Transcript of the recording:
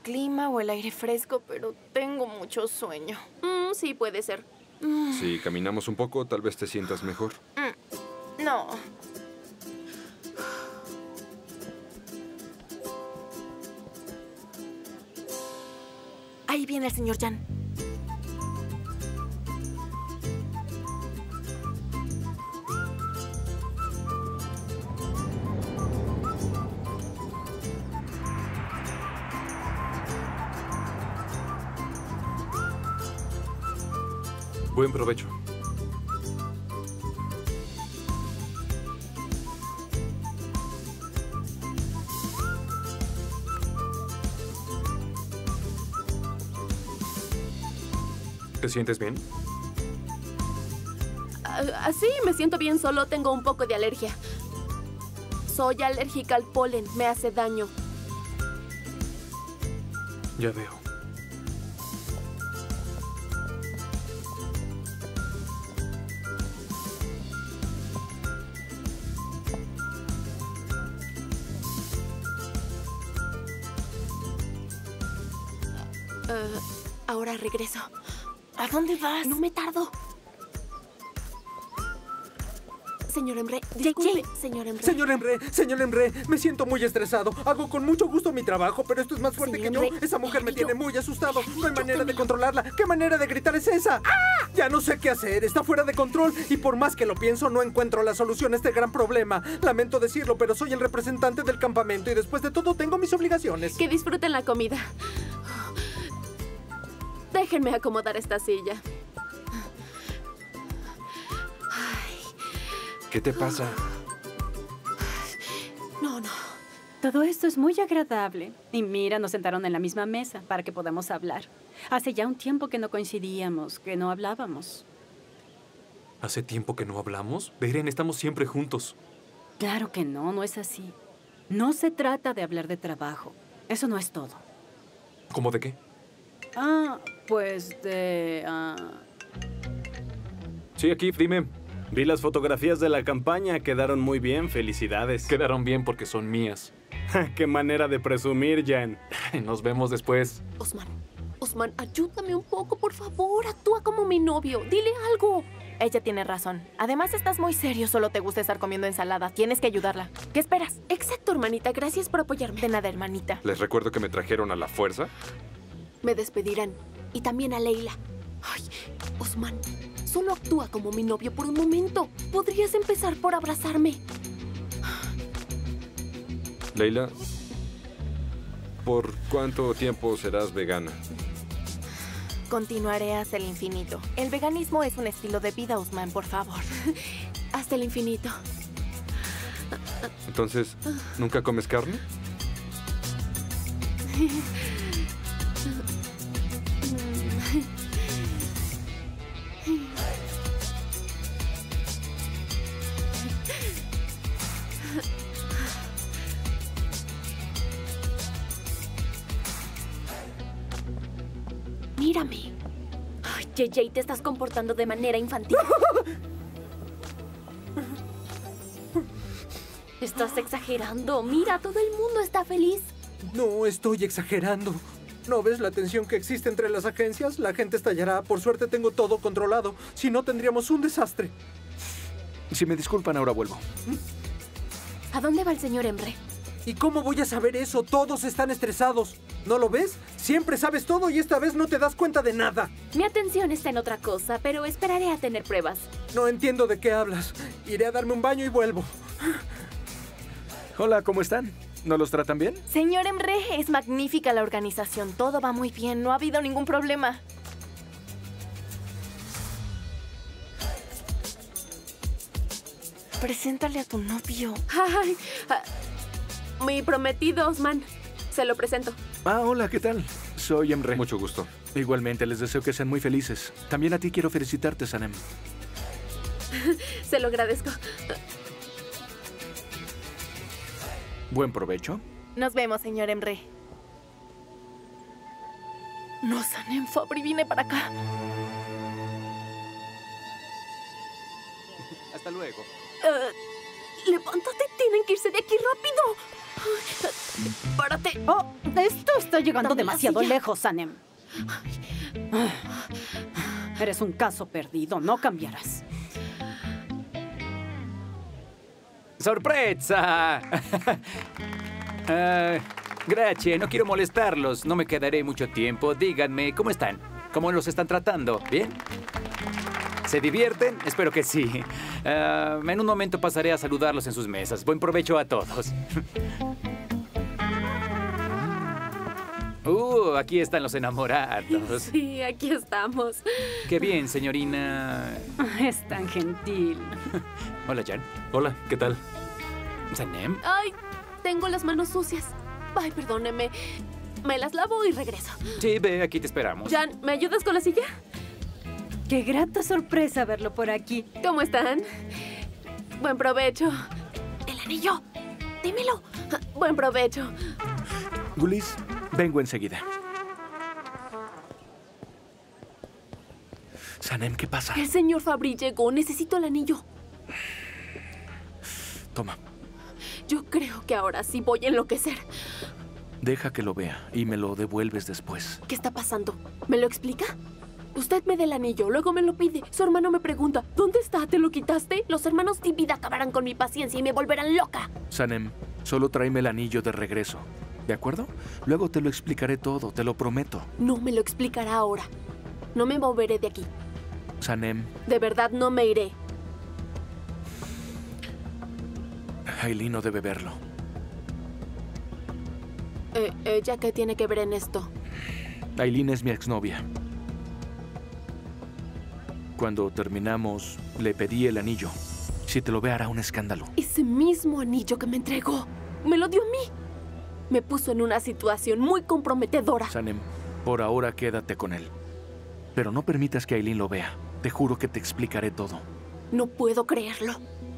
clima o el aire fresco, pero tengo mucho sueño. Sí, puede ser. Si caminamos un poco, tal vez te sientas mejor. No. Ahí viene el señor Jan. Buen provecho. ¿Te sientes bien? Sí, me siento bien, solo tengo un poco de alergia. Soy alérgica al polen, me hace daño. Ya veo. Ahora regreso. ¿A dónde vas? No me tardo. Señor Emre, disculpe, Señor Emre, me siento muy estresado. Hago con mucho gusto mi trabajo, pero esto es más fuerte Señor que yo. Emre, Esa mujer me tiene muy asustado. No hay manera de démelo. controlarla. ¿Qué manera de gritar es esa? ¡Ah! Ya no sé qué hacer. Está fuera de control. Y por más que lo pienso, no encuentro la solución a este gran problema. Lamento decirlo, pero soy el representante del campamento y después de todo tengo mis obligaciones. Que disfruten la comida. Déjenme acomodar esta silla. ¿Qué te pasa? No. Todo esto es muy agradable. Y mira, nos sentaron en la misma mesa para que podamos hablar. Hace ya un tiempo que no coincidíamos, que no hablábamos. ¿Hace tiempo que no hablamos? Beren, estamos siempre juntos. Claro que no, no es así. No se trata de hablar de trabajo. Eso no es todo. ¿Cómo de qué? Pues de... Sí, aquí, dime. Vi las fotografías de la campaña, quedaron muy bien, felicidades. Quedaron bien porque son mías. ¡Qué manera de presumir, Jan! Nos vemos después. Osman, ayúdame un poco, por favor. Actúa como mi novio. Dile algo. Ella tiene razón. Además, estás muy serio. Solo te gusta estar comiendo ensalada. Tienes que ayudarla. ¿Qué esperas? Exacto, hermanita. Gracias por apoyarme. De nada, hermanita. Les recuerdo que me trajeron a la fuerza. Me despedirán. Y también a Leila. Ay, Osman, solo actúa como mi novio por un momento. ¿Podrías empezar por abrazarme? Leila, ¿por cuánto tiempo serás vegana? Continuaré hasta el infinito. El veganismo es un estilo de vida, Osman, por favor. Hasta el infinito. Entonces, ¿nunca comes carne? Mírame. Ay, JJ, te estás comportando de manera infantil. Estás exagerando. Mira, todo el mundo está feliz. No estoy exagerando. ¿No ves la tensión que existe entre las agencias? La gente estallará. Por suerte tengo todo controlado. Si no, tendríamos un desastre. Si me disculpan, ahora vuelvo. ¿A dónde va el señor Emre? ¿Y cómo voy a saber eso? Todos están estresados. ¿No lo ves? Siempre sabes todo y esta vez no te das cuenta de nada. Mi atención está en otra cosa, pero esperaré a tener pruebas. No entiendo de qué hablas. Iré a darme un baño y vuelvo. Hola, ¿cómo están? ¿No los tratan bien? Señor Emre, es magnífica la organización. Todo va muy bien. No ha habido ningún problema. Preséntale a tu novio. Ay, mi prometido, Osman. Se lo presento. Hola, ¿qué tal? Soy Emre. Mucho gusto. Igualmente, les deseo que sean muy felices. También a ti quiero felicitarte, Sanem. Se lo agradezco. Buen provecho. Nos vemos, señor Emre. No, Sanem, Fabri, vine para acá. Hasta luego. Levántate, tienen que irse de aquí rápido. ¡Párate! Oh, esto está llegando Dame la demasiado silla. lejos, Sanem. Eres un caso perdido, no cambiarás. ¡Sorpresa! Gracias, no quiero molestarlos. No me quedaré mucho tiempo. Díganme, ¿cómo están? ¿Cómo los están tratando? ¿Bien? ¿Se divierten? Espero que sí. En un momento pasaré a saludarlos en sus mesas. Buen provecho a todos. Aquí están los enamorados. Sí, aquí estamos. Qué bien, señorina. Es tan gentil. Hola, Jan. Hola, ¿qué tal? ¿Sanem? Ay, tengo las manos sucias. Ay, perdóneme. Me las lavo y regreso. Sí, ve, aquí te esperamos. Jan, ¿me ayudas con la silla? Qué grata sorpresa verlo por aquí. ¿Cómo están? Buen provecho. El anillo. Dímelo. Buen provecho. Gulis, vengo enseguida. Sanem, ¿qué pasa? El señor Fabry llegó. Necesito el anillo. Toma, Yo creo que ahora sí voy a enloquecer. deja que lo vea y me lo devuelves después. ¿Qué está pasando? ¿Me lo explica? Usted me da el anillo, luego me lo pide. Su hermano me pregunta, ¿dónde está? ¿Te lo quitaste? Los hermanos Tippid acabarán con mi paciencia y me volverán loca. Sanem, solo tráeme el anillo de regreso. ¿De acuerdo? Luego te lo explicaré todo, te lo prometo. No me lo explicará ahora. No me moveré de aquí. Sanem, De verdad no me iré. Aileen no debe verlo. ¿Ella qué tiene que ver en esto? Aileen es mi exnovia. Cuando terminamos, le pedí el anillo. Si te lo ve, hará un escándalo. Ese mismo anillo que me entregó, me lo dio a mí. Me puso en una situación muy comprometedora. Sanem, por ahora quédate con él. Pero no permitas que Aileen lo vea. Te juro que te explicaré todo. No puedo creerlo.